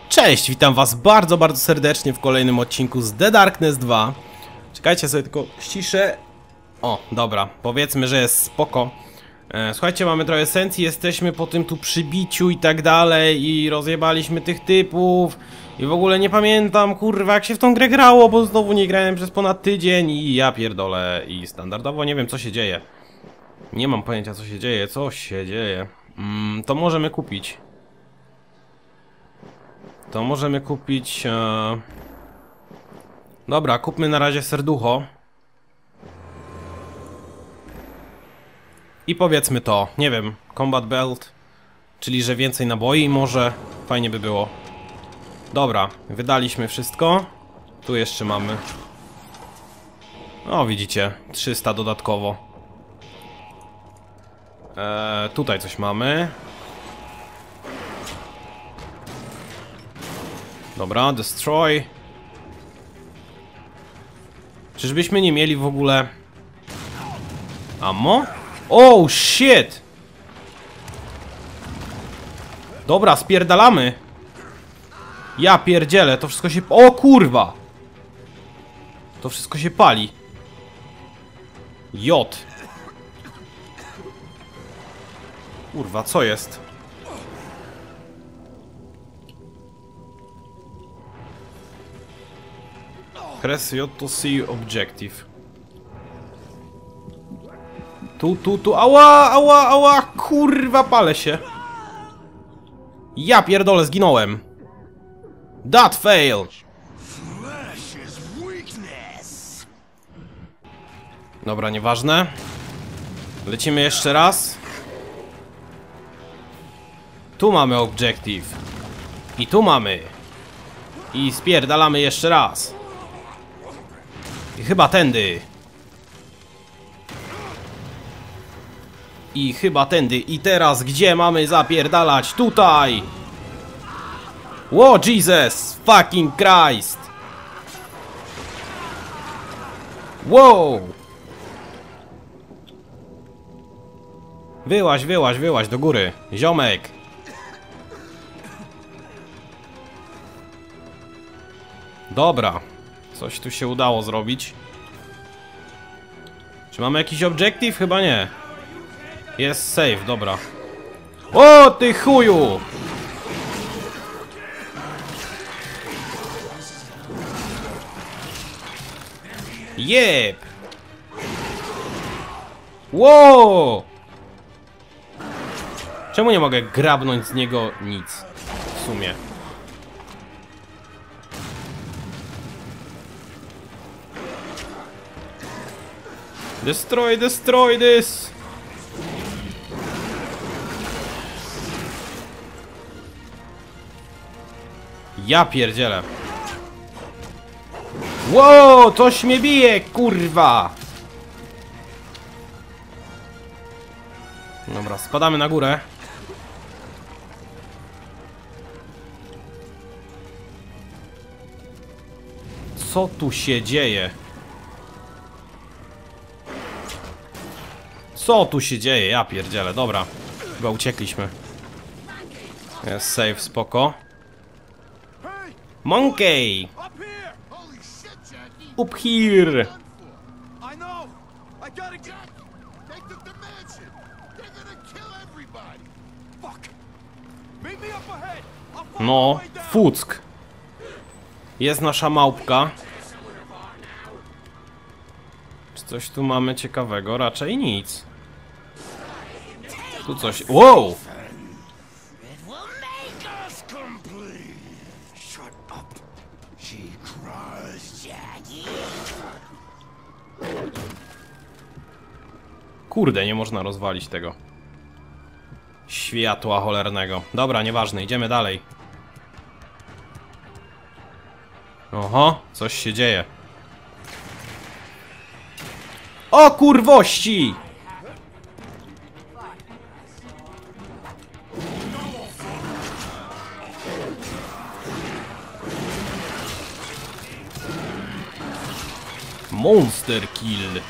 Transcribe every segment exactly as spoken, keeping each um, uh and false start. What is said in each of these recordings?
Cześć, witam was bardzo, bardzo serdecznie w kolejnym odcinku z The Darkness dwa. Czekajcie, sobie tylko ściszę. O, dobra, powiedzmy, że jest spoko. e, Słuchajcie, mamy trochę esencji, jesteśmy po tym tu przybiciu i tak dalej. I rozjebaliśmy tych typów. I w ogóle nie pamiętam, kurwa, jak się w tą grę grało, bo znowu nie grałem przez ponad tydzień. I ja pierdolę, i standardowo nie wiem, co się dzieje. Nie mam pojęcia, co się dzieje, co się dzieje. mm, To możemy kupić. To możemy kupić... E... Dobra, kupmy na razie serducho. I powiedzmy to, nie wiem, Combat Belt. Czyli, że więcej naboi może. Fajnie by było. Dobra, wydaliśmy wszystko. Tu jeszcze mamy. O, widzicie, trzysta dodatkowo. e, Tutaj coś mamy. Dobra, destroy. Czyżbyśmy nie mieli w ogóle ammo? Oh shit! Dobra, spierdalamy. Ja pierdzielę, to wszystko się... O kurwa! To wszystko się pali. J. Kurwa, co jest? Press J to see objective. Tu, tu, tu, ała, ała, ała, kurwa, palę się. Ja pierdolę, zginąłem. That fail. Dobra, nieważne. Lecimy jeszcze raz. Tu mamy objective. I tu mamy. I spierdalamy jeszcze raz. I chyba tędy. I chyba tędy. I teraz gdzie mamy zapierdalać? Tutaj. Ło, Jesus fucking Christ. Wow. Wyłaź, wyłaź, wyłaź do góry, ziomek. Dobra. Coś tu się udało zrobić. Czy mamy jakiś objective? Chyba nie. Jest save, dobra. O ty chuju! Jeb! Wow! Czemu nie mogę grabnąć z niego nic? W sumie. Destroy, destroy this! Ja pierdzielę. Wow, coś mnie bije, kurwa! Dobra, spadamy na górę. Co tu się dzieje? Co tu się dzieje? Ja pierdzielę, dobra. Chyba uciekliśmy. Jest save, spoko. Monkey! Up here! No, fuck. Jest nasza małpka. Czy coś tu mamy ciekawego? Raczej nic. Tu coś... Wow! Kurde, nie można rozwalić tego światła cholernego. Dobra, nieważne, idziemy dalej. Oho, coś się dzieje. O kurwości! Monster kill.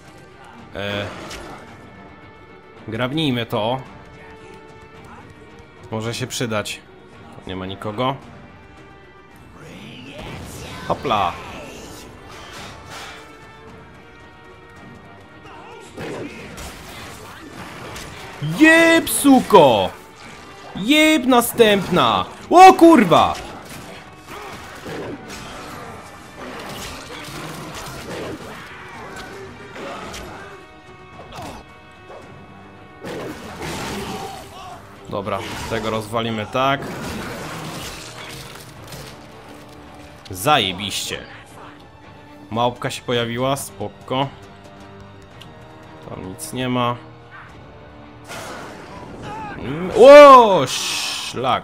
E... Grabnijmy to. Może się przydać. Tu nie ma nikogo. Hopla. Jeb, suko! Jeb następna! O kurwa! Dobra, tego rozwalimy tak. Zajebiście. Małpka się pojawiła, spoko. Tam nic nie ma. O, szlak.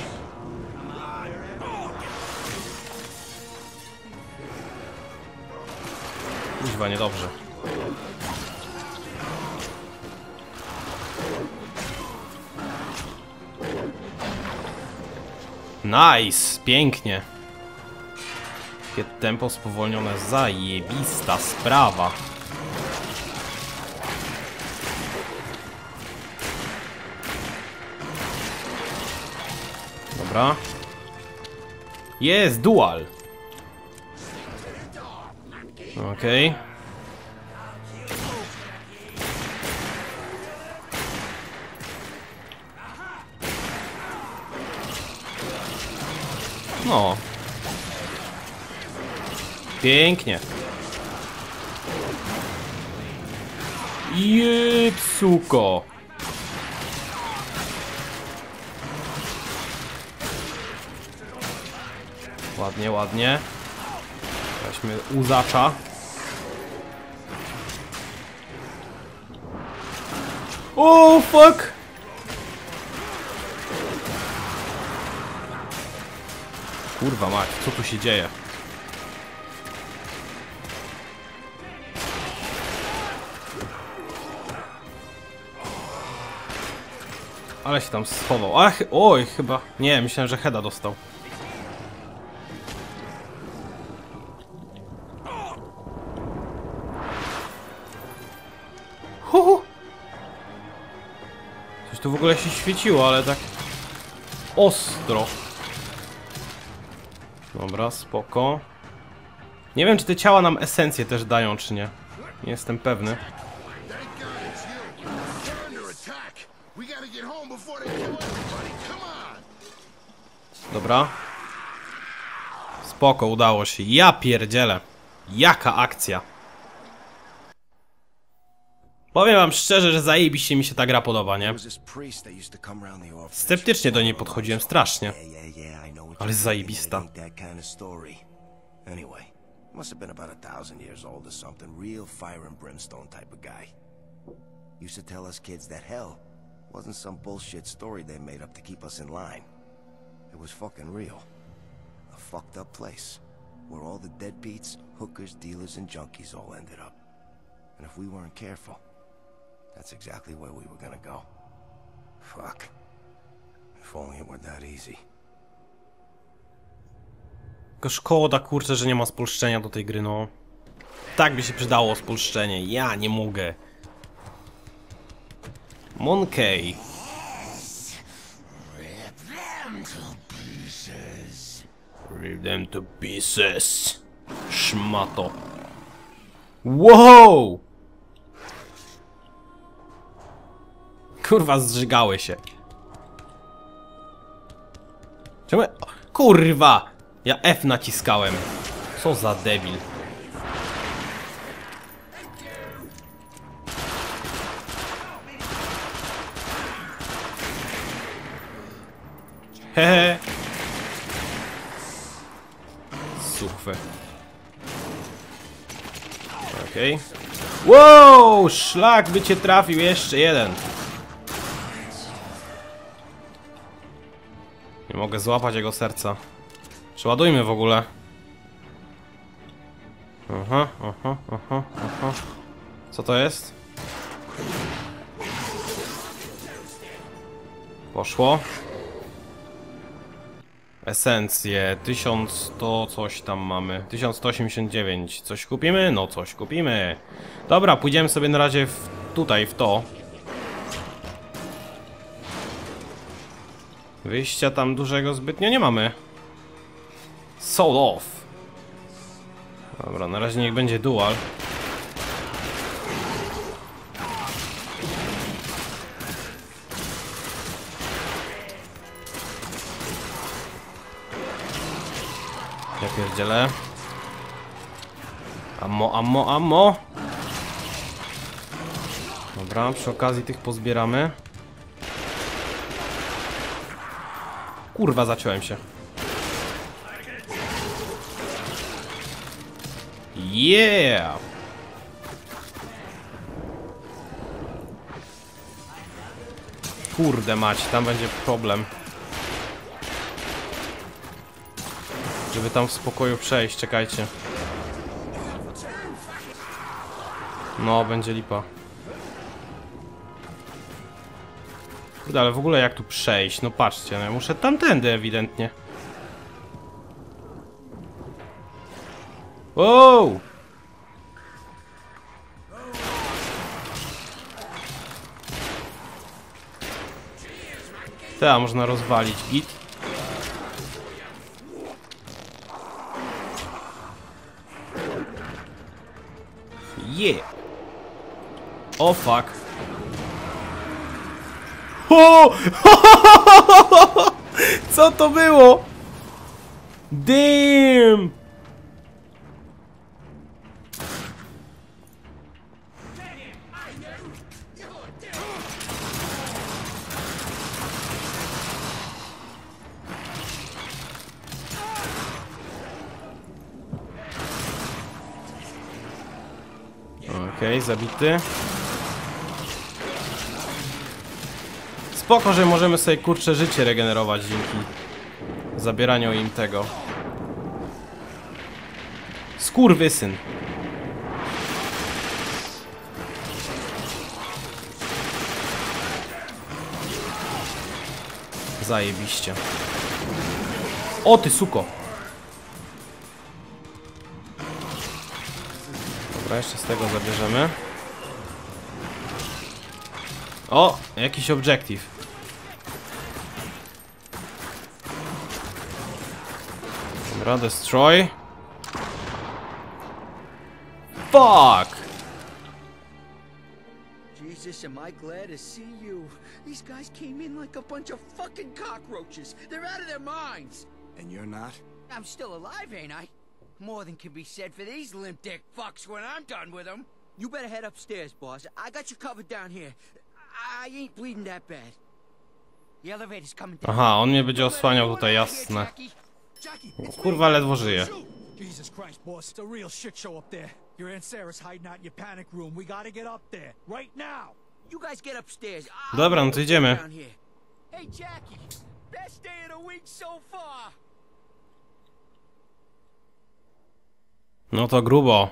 Kuźwa, niedobrze. Nice, pięknie. Takie tempo spowolnione, zajebista sprawa. Dobra. Jest dual. Okej. Okay. No. Pięknie. Jeb, suko. Ładnie, ładnie. Weźmy uzacza. O, fuck! Kurwa mać, co tu się dzieje? Ale się tam schował. Ach, oj, chyba. Nie, myślałem, że heada dostał. Hu. Coś tu w ogóle się świeciło, ale tak ostro. Dobra, spoko. Nie wiem, czy te ciała nam esencję też dają, czy nie. Nie jestem pewny. Dobra. Spoko, udało się. Ja pierdzielę. Jaka akcja. Powiem wam szczerze, że zajebiście mi się ta gra podoba, nie? Sceptycznie do niej podchodziłem strasznie. Ale jest zajebista. Must have been about a thousand years old or something. Real fire and brimstone type of guy. Used to tell us kids that hell wasn't some bullshit story they made up to keep us in line. It was fucking real. A fucked up place where all the deadbeats, hookers, dealers, and junkies all ended up. And if we weren't careful, that's exactly where we were gonna go. Fuck. If only it were that easy. Tylko szkoda, kurczę, że nie ma spolszczenia do tej gry, no. Tak by się przydało spolszczenie. Ja nie mogę. Monkey. Rip them to pieces. Szmato. Wow! Kurwa, zżygały się. Czemu? Kurwa! Ja F naciskałem. Co za debil. Hehe. Suchwe. Okej. Okay. Wow! Szlak by cię trafił. Jeszcze jeden. Nie mogę złapać jego serca. Przeładujmy w ogóle. Aha, aha, aha, aha. Co to jest? Poszło. Esencje. tysiąc sto coś tam mamy. tysiąc sto osiemdziesiąt dziewięć. Coś kupimy? No coś kupimy. Dobra, pójdziemy sobie na razie w, tutaj w to. Wyjścia tam dużego zbytnio nie mamy. Soul off. Dobra, na razie niech będzie dual. Ja pierdzielę. Ammo, ammo, ammo. Dobra, przy okazji tych pozbieramy. Kurwa, zaciąłem się. Yeah! Kurde mać, tam będzie problem. Żeby tam w spokoju przejść, czekajcie. No, będzie lipa. Kurde, ale w ogóle jak tu przejść? No patrzcie, no ja muszę tamtędy ewidentnie. Wow! Ta, można rozwalić git. Yeah! O fuck! O! Co to było? Damn! Okej, okay, zabity. Spoko, że możemy sobie kurcze życie regenerować dzięki zabieraniu im tego. Skurwysyn. Zajebiście. O ty suko. Dobra, jeszcze z tego zabierzemy. O, jakiś objective. Dobra, destroy. Fuck! Jesus, am I glad to see you. These guys came in like a bunch of fucking cockroaches. They're out of their minds. And you're not? I'm still alive, ain't I? More than can be said for these limp dick fucks when I'm done with them. You better head upstairs, boss. I got you covered down here. I ain't bleeding that bad. The elevator's coming down. Aha, on mnie będzie osłaniał tutaj, jasne. Kurwa, ledwo żyje. Jesus Christ, boss, it's a real shit show up there. Your Aunt Sarah's hiding out in your panic room. We gotta get up there, right now. You guys get upstairs. Dobra, no to idziemy. Hey Jackie, best day of the week so far. No to grubo.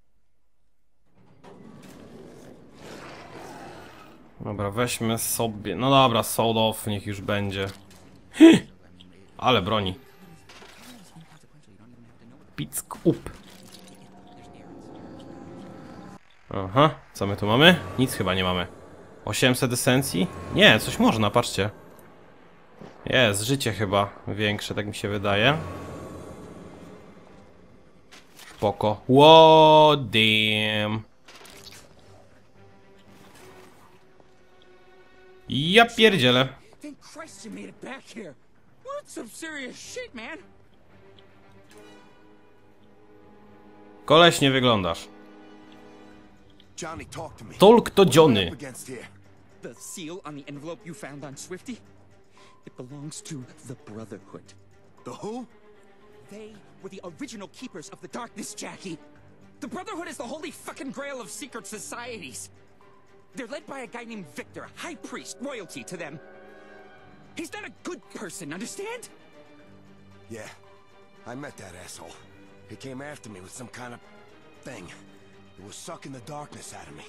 Dobra, weźmy sobie... No dobra, sold off, niech już będzie. Hy! Ale broni. Pick up. Aha, co my tu mamy? Nic chyba nie mamy. osiemset esencji? Nie, coś można, patrzcie. Jest, życie chyba większe, tak mi się wydaje. Spoko. Wow, damn. Ja pierdzielę. Koleś, nie wyglądasz. Johnny, talk to me. Talk to Johnny. The seal on the envelope you found on Swifty? It belongs to the Brotherhood. The who? They were the original keepers of the darkness, Jackie. The Brotherhood is the holy fucking grail of secret societies. They're led by a guy named Victor, high priest, royalty to them. He's not a good person, understand? Yeah, I met that asshole. He came after me with some kind of thing. It was sucking the darkness out of me.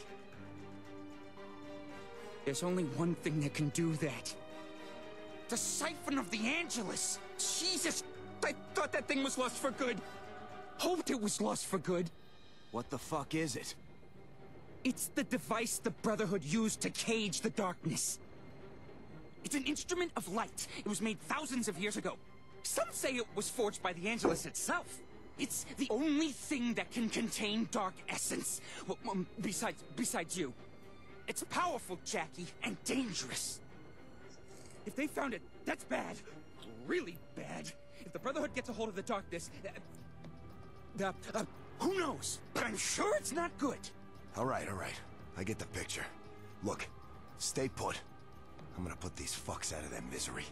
There's only one thing that can do that. The Siphon of the Angelus! Jesus! I thought that thing was lost for good! Hoped it was lost for good! What the fuck is it? It's the device the Brotherhood used to cage the darkness. It's an instrument of light. It was made thousands of years ago. Some say it was forged by the Angelus itself. It's the only thing that can contain dark essence. Well, um, besides, besides you. It's powerful, Jackie, and dangerous. If they found it, that's bad. Really bad. If the Brotherhood gets a hold of the darkness... Uh, uh, uh, who knows? But I'm sure it's not good. All right, all right. I get the picture. Look, stay put. I'm gonna put these fucks out of their misery.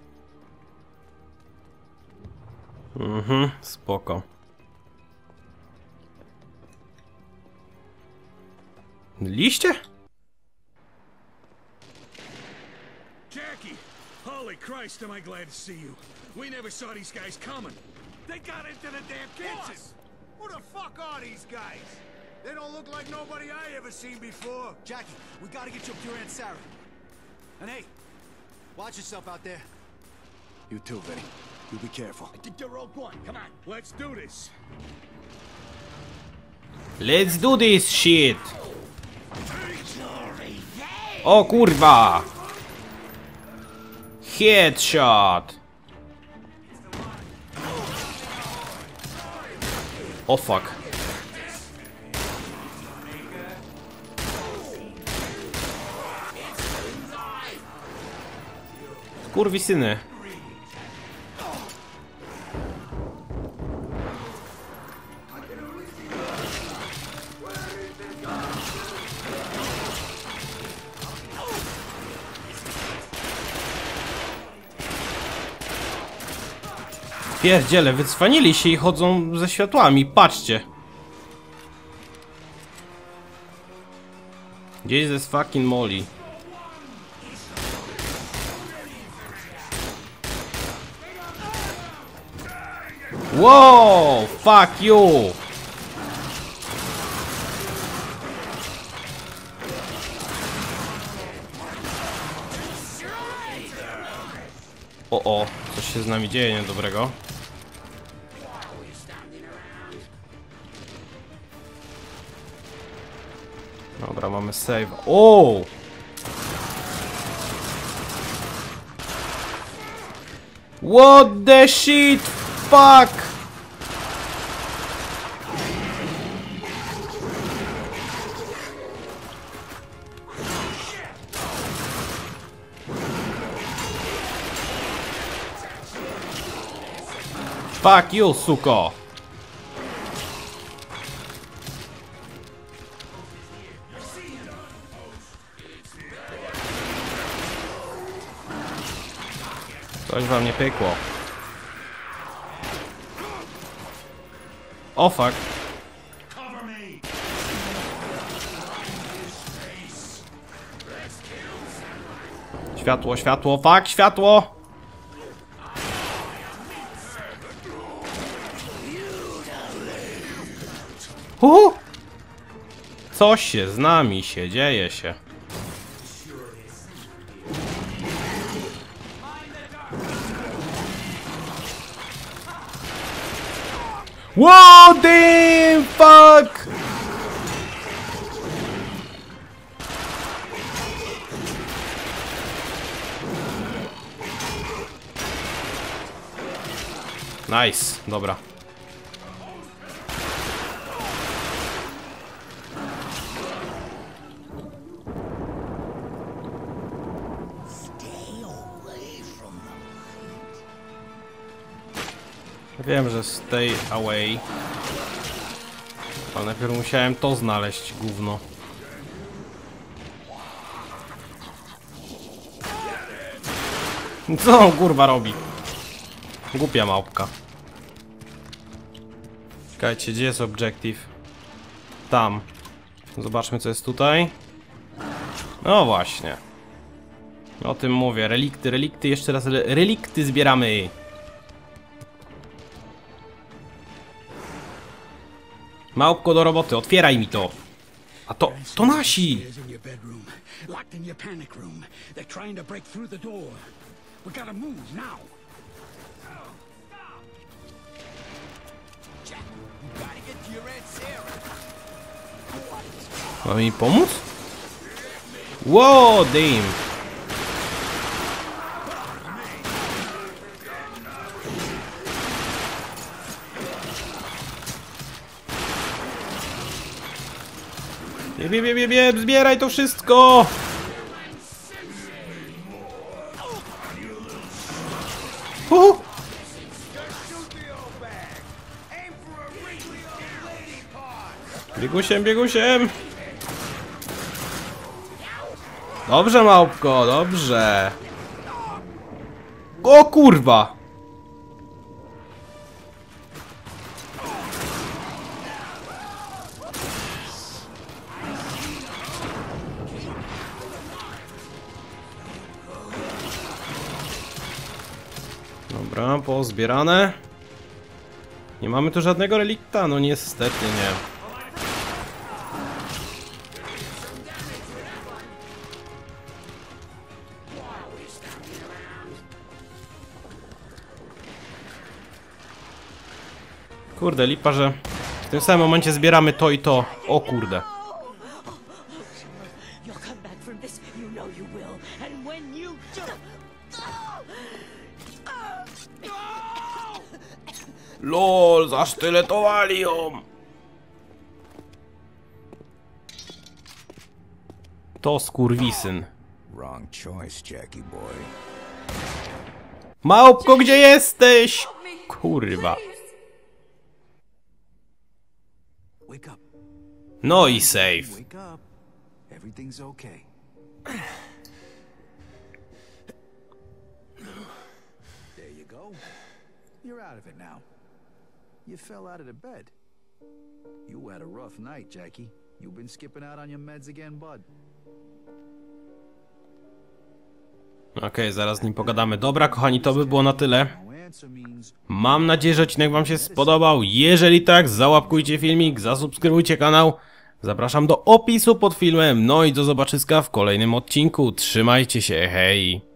Mhm, spoko. Liście? Jackie! Holy Christ, am I glad to see you. We never saw these guys coming. They got into the damn kitchen! Who the fuck are these guys? They don't look like nobody I ever seen before. Jackie, we gotta get you up to your Aunt Sarah. And hey, watch yourself out there. You too, Vinny. You be careful. I think you're Rogue One. Come on, let's do this. Let's do this shit! O kurwa! Headshot! O fuck. Kurwisyny. Pierdziele, wycwanili się i chodzą ze światłami, patrzcie. Jesus fucking Molly. Wow, fuck you. O, o, coś się z nami dzieje niedobrego. Dobra, mamy save. O! What the shit? Fuck! Fuck you, suko! Coś wam nie pykło. O fuck. Światło, światło, fuck, światło! Uhu! Coś się z nami się dzieje się. What the fuck? Nice, dobra. Wiem, że stay away. Ale najpierw musiałem to znaleźć, gówno. Co on kurwa robi? Głupia małpka. Czekajcie, gdzie jest objective? Tam. Zobaczmy, co jest tutaj. No właśnie. O tym mówię. Relikty, relikty, jeszcze raz relikty zbieramy. Małpko do roboty, otwieraj mi to. A to, to nasi. Mam mi pomóc? Wow, damn. Bie, bie, bie, bie, bie, zbieraj to wszystko! Uhu. Biegusiem, biegusiem! Dobrze, małpko, dobrze! O kurwa! Dobra, pozbierane. Nie mamy tu żadnego relikta, no niestety nie. Kurde, lipa, że w tym samym momencie zbieramy to i to. O kurde. LOL, zasztyletowali ją! To skurwisyn. Wrong choice, Jackie boy. Małpko, gdzie jesteś? Kurwa. Wake up. No i save. Wake up. Everything's okay. There you go. You're out of it now. You fell out of the bed. You had a rough night, Jackie. You've been skipping out on your meds again, bud. Okej, okay, zaraz z nim pogadamy. Dobra, kochani, to by było na tyle. Mam nadzieję, że odcinek wam się spodobał. Jeżeli tak, załapkujcie filmik, zasubskrybujcie kanał. Zapraszam do opisu pod filmem. No i do zobaczyska w kolejnym odcinku. Trzymajcie się, hej!